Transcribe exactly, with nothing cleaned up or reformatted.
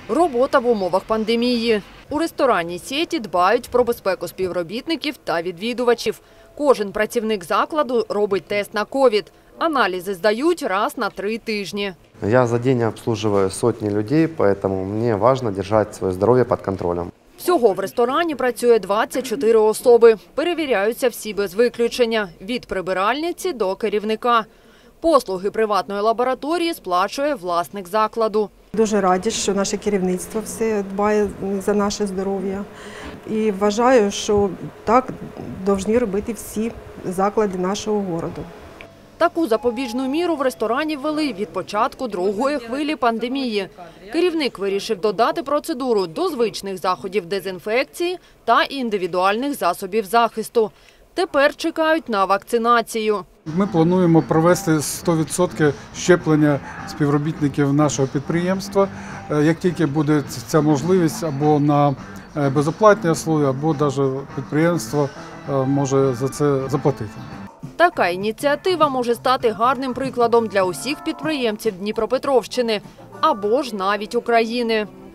Робота в умовах пандемії. У ресторанній сіті дбають про безпеку співробітників та відвідувачів. Кожен працівник закладу робить тест на ковід. Аналізи здають раз на три тижні. Я за день обслуживаю сотни людей, поэтому мне важно держать свое здоровье под контролем. Всього в ресторані працює двадцять чотири особи. Перевіряються всі без виключення – від прибиральниці до керівника. Послуги приватної лабораторії сплачує власник закладу. Дуже раді, що наше керівництво все дбає за наше здоров'я. І вважаю, що так повинні робити всі заклади нашого міста. Таку запобіжну міру в ресторані ввели від початку другої хвилі пандемії. Керівник вирішив додати процедуру до звичних заходів дезінфекції та індивідуальних засобів захисту. Тепер чекають на вакцинацію. Ми плануємо провести сто відсотків щеплення співробітників нашого підприємства. Як тільки буде ця можливість, або на безоплатні условия, або навіть підприємство може за це заплатити. Така ініціатива може стати гарним прикладом для усіх підприємців Дніпропетровщини або ж навіть України.